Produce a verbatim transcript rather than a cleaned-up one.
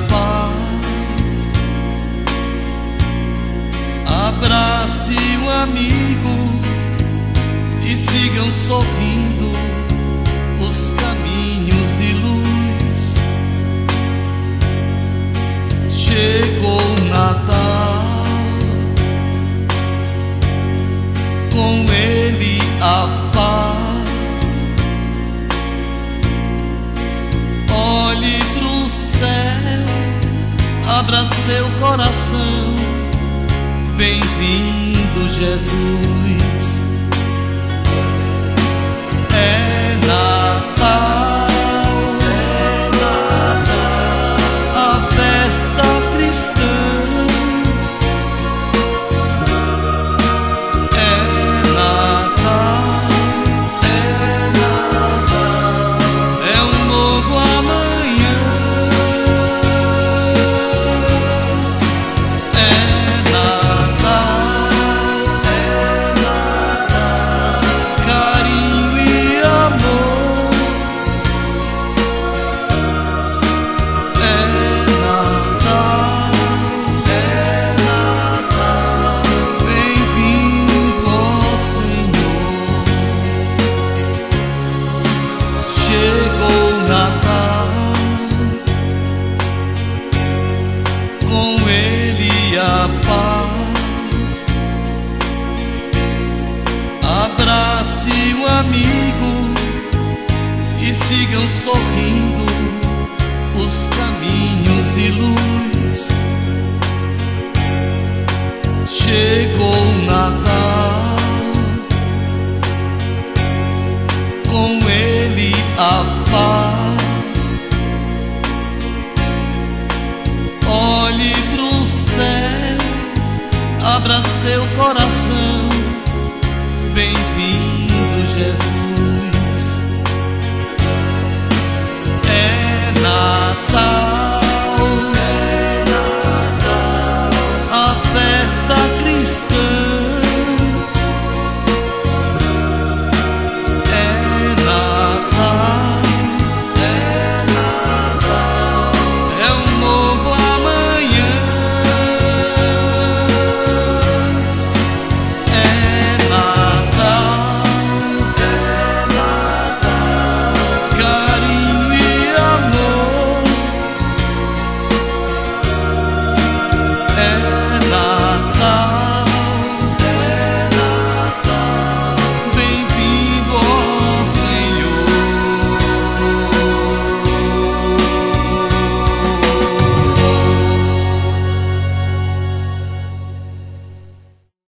paz. Abrace um amigo e sigam sorrindo os caminhos de luz. Chegou o Natal, com ele a paz. Olhe pro céu, abra seu coração. Bem-vindo, Jesus. É Natal, é Natal, a festa cristã. É Natal, é Natal, é um novo amanhã. É Natal, é Natal, carinho e amor. É Natal, é Natal, bem-vindo, ó Senhor. Chegou o Natal, com ele a paz. Abrace um amigo e sigam sorrindo os caminhos de luz. Chegou o Natal, com ele a paz. Olhe pro céu, abra seu coração.